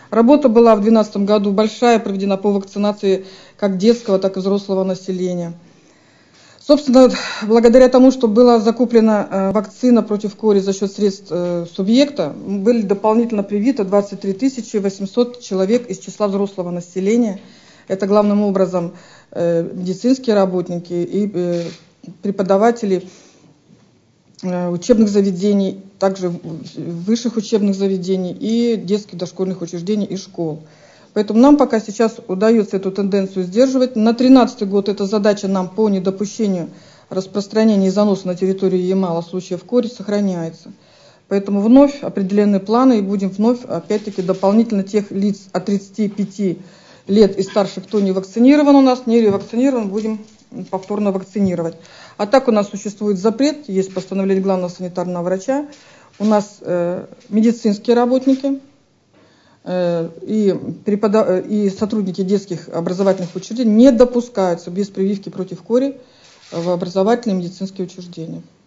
Работа была в 2012 году большая, проведена по вакцинации как детского, так и взрослого населения. Собственно, благодаря тому, что была закуплена вакцина против кори за счет средств субъекта, были дополнительно привиты 23 800 человек из числа взрослого населения. Это главным образом медицинские работники и преподаватели учебных заведений, также высших учебных заведений и детских дошкольных учреждений и школ. Поэтому нам пока сейчас удается эту тенденцию сдерживать. На 2013 год эта задача нам по недопущению распространения и заноса на территорию Ямала случаев кори сохраняется. Поэтому вновь определены планы и будем вновь, опять-таки, дополнительно тех лиц от 35 лет и старше, кто не вакцинирован у нас, не ревакцинирован, будем повторно вакцинировать. А так у нас существует запрет, есть постановление главного санитарного врача, у нас медицинские работники и сотрудники детских образовательных учреждений не допускаются без прививки против кори в образовательные медицинские учреждения.